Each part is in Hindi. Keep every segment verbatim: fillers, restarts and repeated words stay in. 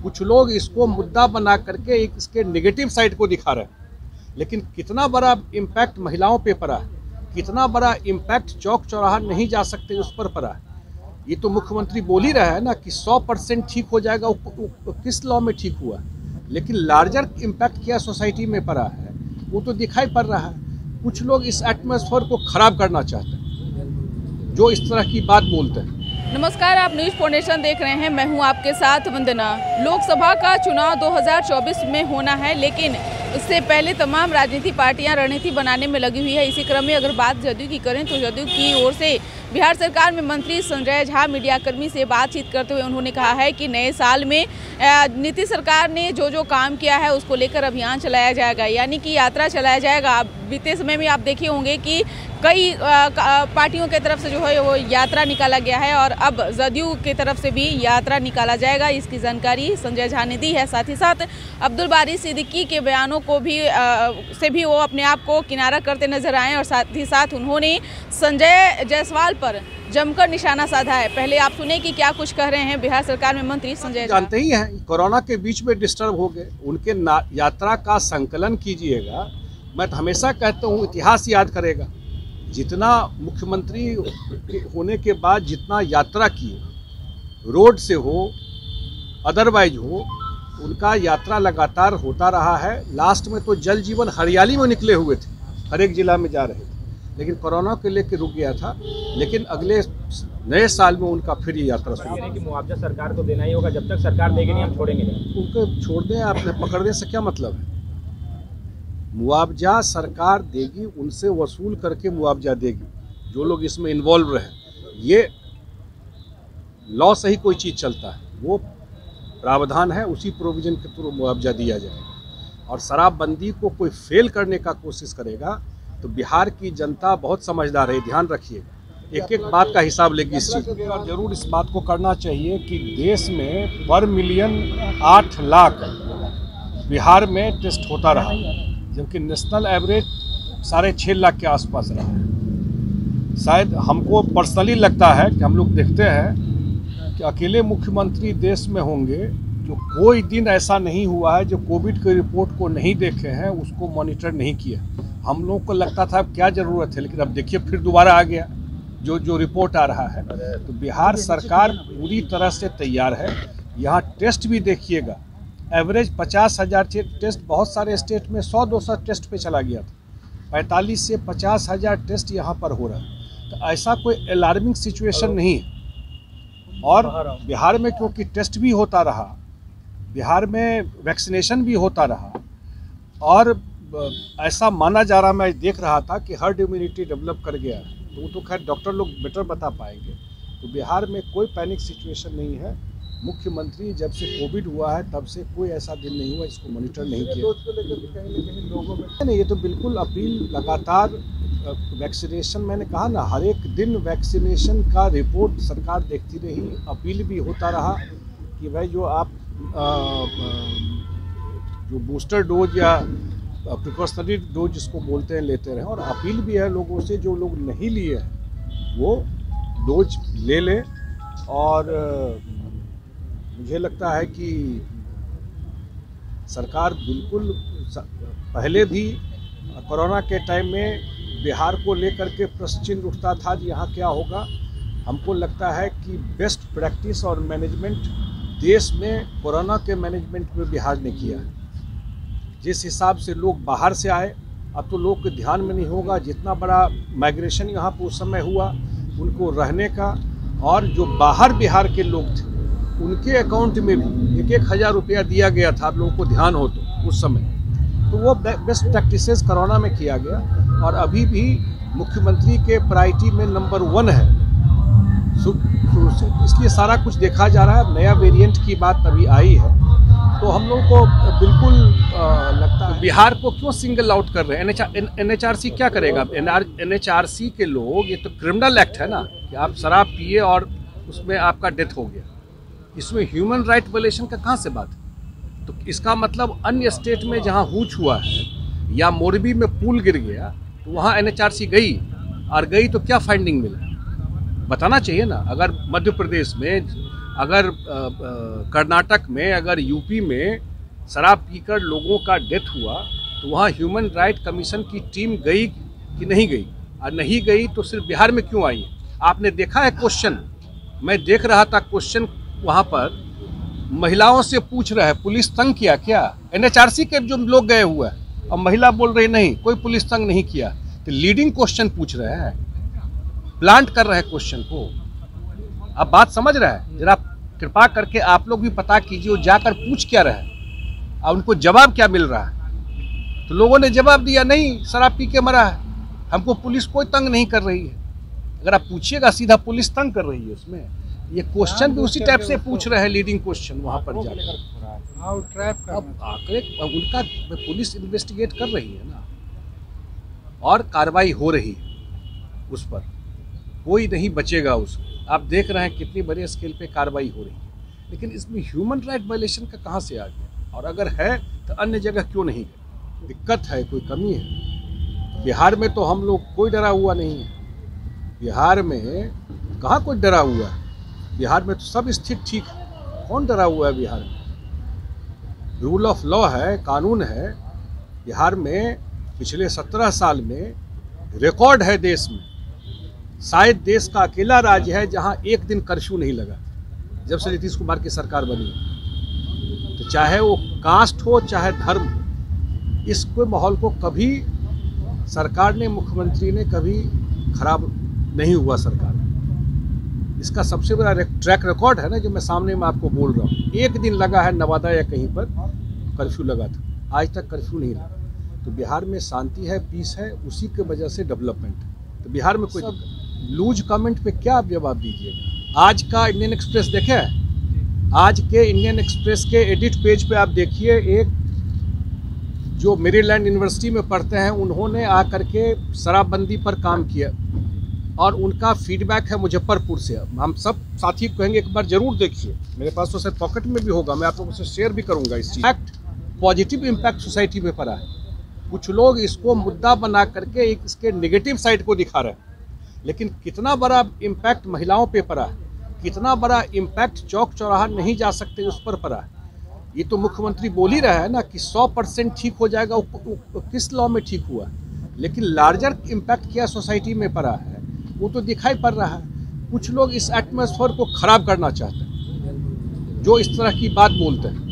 कुछ लोग इसको मुद्दा बना करके एक इसके नेगेटिव साइड को दिखा रहे हैं, लेकिन कितना बड़ा इम्पैक्ट महिलाओं पे पड़ा है, कितना बड़ा इम्पैक्ट चौक चौराहा नहीं जा सकते उस पर पड़ा है। ये तो मुख्यमंत्री बोल ही रहा है ना कि सौ परसेंट ठीक हो जाएगा, वो, वो, वो किस लॉ में ठीक हुआ, लेकिन लार्जर इम्पैक्ट क्या सोसाइटी में पड़ा है वो तो दिखाई पड़ रहा है। कुछ लोग इस एटमॉस्फेयर को खराब करना चाहते हैं जो इस तरह की बात बोलते हैं। नमस्कार, आप न्यूज़ फाउंडेशन देख रहे हैं, मैं हूं आपके साथ वंदना। लोकसभा का चुनाव दो हज़ार चौबीस में होना है, लेकिन उससे पहले तमाम राजनीतिक पार्टियां रणनीति बनाने में लगी हुई है। इसी क्रम में अगर बात जदयू की करें तो जदयू की ओर से बिहार सरकार में मंत्री संजय झा मीडियाकर्मी से बातचीत करते हुए उन्होंने कहा है कि नए साल में नीतीश सरकार ने जो जो काम किया है उसको लेकर अभियान चलाया जाएगा, यानी कि यात्रा चलाया जाएगा। बीते समय में आप देखे होंगे कि कई पार्टियों की तरफ से जो है वो यात्रा निकाला गया है और अब जदयू की तरफ से भी यात्रा निकाला जाएगा। इसकी जानकारी संजय झा ने दी है। साथ ही साथ अब्दुल बारी सिद्दीकी के बयानों को भी आ, से भी वो अपने आप को किनारा करते नजर आए और साथ ही साथ उन्होंने संजय जायसवाल पर जमकर निशाना साधा है। पहले आप सुने कि क्या कुछ कह रहे हैं बिहार सरकार में मंत्री संजय झा। जानते ही हैं कोरोना के बीच में डिस्टर्ब हो गए, उनके यात्रा का संकलन कीजिएगा। मैं तो हमेशा कहता हूँ इतिहास याद करेगा, जितना मुख्यमंत्री होने के बाद जितना यात्रा किए, रोड से हो अदरवाइज हो, उनका यात्रा लगातार होता रहा है। लास्ट में तो जल जीवन हरियाली में निकले हुए थे, हर एक जिला में जा रहे थे, लेकिन कोरोना के लेके रुक गया था। लेकिन अगले नए साल में उनका फिर ये यात्रा शुरू है कि मुआवजा सरकार को देना ही होगा, जब तक सरकार देगी नहीं हम छोड़ेंगे नहीं। उनको छोड़ दें, आपने पकड़ने से क्या मतलब है? मुआवजा सरकार देगी, उनसे वसूल करके मुआवजा देगी जो लोग इसमें इन्वॉल्व रहे। ये लॉ से ही कोई चीज़ चलता है, वो प्रावधान है, उसी प्रोविजन के थ्रू मुआवजा दिया जाएगा। और शराबबंदी को कोई फेल करने का कोशिश करेगा तो बिहार की जनता बहुत समझदार है, ध्यान रखिएगा, एक एक बात का हिसाब लेगी इस चीज़ में। और जरूर इस बात को करना चाहिए कि देश में पर मिलियन आठ लाख बिहार में टेस्ट होता रहा, जबकि नेशनल एवरेज साढ़े छः लाख के आसपास रहा है। शायद हमको पर्सनली लगता है कि हम लोग देखते हैं कि अकेले मुख्यमंत्री देश में होंगे जो कोई दिन ऐसा नहीं हुआ है जो कोविड की रिपोर्ट को नहीं देखे हैं, उसको मॉनिटर नहीं किया। हम लोगों को लगता था अब क्या ज़रूरत है, लेकिन अब देखिए फिर दोबारा आ गया जो जो रिपोर्ट आ रहा है। तो बिहार सरकार पूरी तरह से तैयार है। यहाँ टेस्ट भी देखिएगा, एवरेज पचास हज़ार टेस्ट बहुत सारे स्टेट में सौ दो सौ टेस्ट पे चला गया था। पैंतालीस से पचास हज़ार टेस्ट यहाँ पर हो रहा है, तो ऐसा कोई अलार्मिंग सिचुएशन नहीं है। और बिहार में क्योंकि टेस्ट भी होता रहा, बिहार में वैक्सीनेशन भी होता रहा, और ऐसा माना जा रहा, मैं देख रहा था कि हर्ड इम्यूनिटी डेवलप कर गया है, तो वो तो खैर डॉक्टर लोग बेटर बता पाएंगे। तो बिहार में कोई पैनिक सिचुएशन नहीं है। मुख्यमंत्री जब से कोविड हुआ है तब से कोई ऐसा दिन नहीं हुआ इसको मॉनिटर नहीं किया। लोगों में नहीं, ये तो बिल्कुल अपील लगातार वैक्सीनेशन, मैंने कहा ना, हर एक दिन वैक्सीनेशन का रिपोर्ट सरकार देखती रही, अपील भी होता रहा कि भाई जो आप आ, जो बूस्टर डोज या प्रिकॉशनरी डोज जिसको बोलते हैं लेते रहें। और अपील भी है लोगों से जो लोग नहीं लिए हैं वो डोज ले लें। और मुझे लगता है कि सरकार बिल्कुल पहले भी कोरोना के टाइम में बिहार को लेकर के प्रश्न चिन्ह उठता था कि यहाँ क्या होगा। हमको लगता है कि बेस्ट प्रैक्टिस और मैनेजमेंट देश में कोरोना के मैनेजमेंट में बिहार ने किया है। जिस हिसाब से लोग बाहर से आए, अब तो लोग के ध्यान में नहीं होगा जितना बड़ा माइग्रेशन यहाँ पर उस समय हुआ, उनको रहने का, और जो बाहर बिहार के लोग थे उनके अकाउंट में भी एक एक हज़ार रुपया दिया गया था, आप लोगों को ध्यान हो तो उस समय। तो वो बेस्ट प्रैक्टिसेस कोरोना में किया गया और अभी भी मुख्यमंत्री के प्रायोरिटी में नंबर वन है। इसलिए सारा कुछ देखा जा रहा है। नया वेरिएंट की बात अभी आई है तो हम लोग को बिल्कुल आ, लगता है बिहार को क्यों सिंगल आउट कर रहे हैं। एन एच आर सी क्या करेगा? एन एच आर सी के लोग, ये तो क्रिमिनल एक्ट है ना कि आप शराब पिए और उसमें आपका डेथ हो गया, इसमें ह्यूमन राइट वायलेशन का कहाँ से बात है? तो इसका मतलब अन्य स्टेट में जहाँ हूच हुआ है या मोरबी में पुल गिर गया तो वहाँ एन एच आर सी गई, और गई तो क्या फाइंडिंग मिला, बताना चाहिए ना। अगर मध्य प्रदेश में अगर कर्नाटक में, अगर यूपी में शराब पीकर लोगों का डेथ हुआ तो वहाँ ह्यूमन राइट कमीशन की टीम गई कि नहीं गई? और नहीं गई तो सिर्फ बिहार में क्यों आई? आपने देखा है क्वेश्चन? मैं देख रहा था क्वेश्चन, वहाँ पर महिलाओं से पूछ रहा है पुलिस तंग किया क्या? एनएचआरसी के जो लोग गए हुए हैं और महिला बोल रही नहीं, कोई पुलिस तंग नहीं किया। तो लीडिंग क्वेश्चन पूछ रहे हैं, प्लांट कर रहे हैं क्वेश्चन को। आप बात समझ रहे हैं? जरा कृपा करके आप लोग भी पता कीजिए वो जाकर पूछ क्या रहे और उनको जवाब क्या मिल रहा है। तो लोगों ने जवाब दिया नहीं, शराब पी के मरा है, हमको पुलिस कोई तंग नहीं कर रही है। अगर आप पूछिएगा सीधा पुलिस तंग कर रही है उसमें, ये क्वेश्चन भी उसी टाइप से पूछ रहे हैं, लीडिंग क्वेश्चन वहाँ पर जाकर। अब आंकड़े उनका पुलिस इन्वेस्टिगेट कर रही है ना, और कार्रवाई हो रही है उस पर, कोई नहीं बचेगा उसको। आप देख रहे हैं कितनी बड़े स्केल पे कार्रवाई हो रही है, लेकिन इसमें ह्यूमन राइट वायलेशन का कहाँ से आ गया? और अगर है तो अन्य जगह क्यों नहीं गए? दिक्कत है, कोई कमी है? बिहार में तो हम लोग कोई डरा हुआ नहीं है। बिहार में कहाँ कोई डरा हुआ है? बिहार में तो सब स्थिति ठीक है। कौन डरा हुआ है बिहार में? रूल ऑफ लॉ है, कानून है। बिहार में पिछले सत्रह साल में रिकॉर्ड है देश में, शायद देश का अकेला राज्य है जहां एक दिन कर्फ्यू नहीं लगा जब से नीतीश कुमार की सरकार बनी। तो चाहे वो कास्ट हो चाहे धर्म, इस कोई माहौल को कभी सरकार ने, मुख्यमंत्री ने कभी खराब नहीं हुआ सरकार। इसका सबसे बड़ा ट्रैक रिकॉर्ड है ना जो मैं सामने में आपको बोल रहा हूँ। एक दिन लगा है नवादा या कहीं पर कर्फ्यू लगा था, आज तक कर्फ्यू नहीं लगा। तो बिहार में शांति है, पीस है, उसी के वजह से डेवलपमेंट है। तो बिहार में कोई लूज कमेंट पे क्या आप जवाब दीजिएगा? आज का इंडियन एक्सप्रेस देखे? आज के इंडियन एक्सप्रेस के एडिट पेज पे आप देखिए, एक जो मेरीलैंड यूनिवर्सिटी में पढ़ते हैं उन्होंने आकर के शराबबंदी पर काम किया और उनका फीडबैक है मुजफ्फरपुर से। हम सब साथी कहेंगे एक बार जरूर देखिए, मेरे पास तो सर पॉकेट में भी होगा, मैं आप लोगों से शेयर भी करूंगा। इस चीज पॉजिटिव इम्पैक्ट सोसाइटी पे पड़ा है। कुछ लोग इसको मुद्दा बना करके एक इसके नेगेटिव साइड को दिखा रहे हैं, लेकिन कितना बड़ा इम्पैक्ट महिलाओं पे पड़ा है, कितना बड़ा इम्पैक्ट चौक चौराहा नहीं जा सकते उस पर पड़ा है। ये तो मुख्यमंत्री बोल ही रहा है ना कि सौ परसेंट ठीक हो जाएगा। वो किस लॉ में ठीक हुआ, लेकिन लार्जर इम्पैक्ट क्या सोसाइटी में पड़ा है वो तो दिखाई पड़ रहा है। कुछ लोग इस एटमॉस्फेयर को खराब करना चाहते हैं, जो इस तरह की बात बोलते हैं।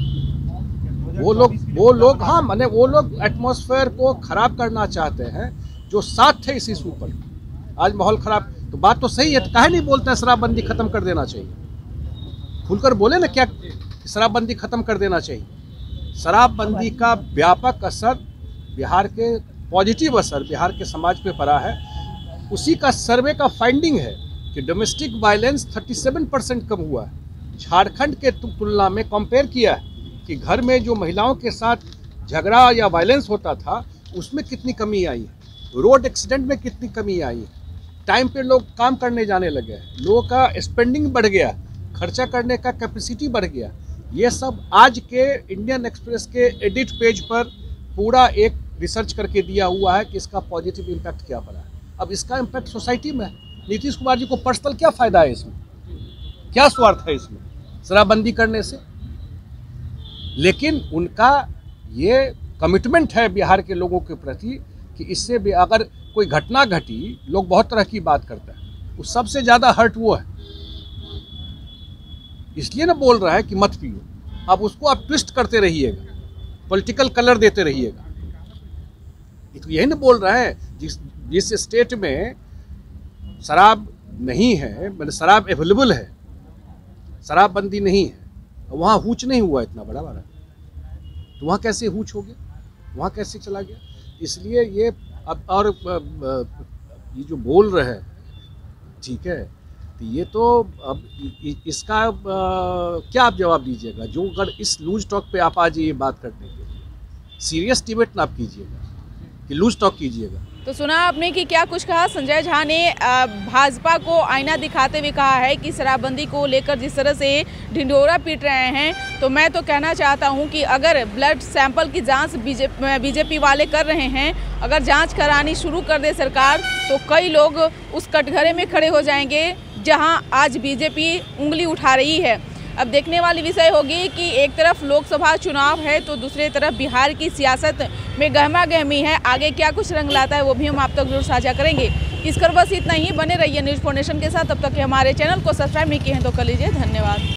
वो लोग वो लोग हाँ माने वो लोग एटमॉस्फेयर को खराब करना चाहते हैं जो साथ थे इस इशू पर। आज माहौल खराब, तो बात तो सही है, तो काहे नहीं बोलते हैं शराबबंदी खत्म कर देना चाहिए? खुलकर बोले ना क्या शराबबंदी खत्म कर देना चाहिए। शराबबंदी का व्यापक असर बिहार के, पॉजिटिव असर बिहार के समाज पे पड़ा है। उसी का सर्वे का फाइंडिंग है कि डोमेस्टिक वायलेंस सैंतीस परसेंट कम हुआ है। झारखंड के तुलना में कंपेयर किया है कि घर में जो महिलाओं के साथ झगड़ा या वायलेंस होता था उसमें कितनी कमी आई है, रोड एक्सीडेंट में कितनी कमी आई है, टाइम पे लोग काम करने जाने लगे हैं, लोगों का स्पेंडिंग बढ़ गया, खर्चा करने का कैपेसिटी बढ़ गया। ये सब आज के इंडियन एक्सप्रेस के एडिट पेज पर पूरा एक रिसर्च करके दिया हुआ है कि इसका पॉजिटिव इम्पैक्ट क्या पड़ा है। अब इसका इम्पैक्ट सोसाइटी में, नीतीश कुमार जी को पर्सनल क्या फ़ायदा है इसमें, क्या स्वार्थ है इसमें शराबबंदी करने से? लेकिन उनका ये कमिटमेंट है बिहार के लोगों के प्रति कि इससे भी अगर कोई घटना घटी, लोग बहुत तरह की बात करते हैं, उस सबसे ज़्यादा हर्ट वो है, इसलिए ना बोल रहा है कि मत पियो। अब उसको आप ट्विस्ट करते रहिएगा, पॉलिटिकल कलर देते रहिएगा। तो यही ना बोल रहा है जिस जिस स्टेट में शराब नहीं है, मतलब शराब अवेलेबल है, शराबबंदी नहीं है, वहाँ हुच नहीं हुआ इतना बड़ा बड़ा, तो वहाँ कैसे हुच हो गया, वहाँ कैसे चला गया? इसलिए ये अब और ये जो बोल रहे हैं, ठीक है, तो ये तो अब इसका क्या आप जवाब दीजिएगा? जो अगर इस लूज टॉक पे आप आ जाइए बात करने के लिए, सीरियस डिबेट ना आप कीजिएगा कि लूज टॉक कीजिएगा। तो सुना आपने कि क्या कुछ कहा संजय झा ने भाजपा को आईना दिखाते हुए कहा है कि शराबबंदी को लेकर जिस तरह से ढिंढोरा पीट रहे हैं, तो मैं तो कहना चाहता हूं कि अगर ब्लड सैंपल की जांच बीजेपी बीजेपी वाले कर रहे हैं, अगर जांच करानी शुरू कर दे सरकार, तो कई लोग उस कटघरे में खड़े हो जाएंगे जहां आज बीजेपी उंगली उठा रही है। अब देखने वाली विषय होगी कि एक तरफ लोकसभा चुनाव है तो दूसरी तरफ बिहार की सियासत में गहमा गहमी है। आगे क्या कुछ रंग लाता है वो भी हम आप तक जरूर साझा करेंगे। इस कर बस इतना ही। बने रहिए न्यूज़ फाउंडेशन के साथ। तब तक हमारे चैनल को सब्सक्राइब नहीं किए हैं तो कर लीजिए। धन्यवाद।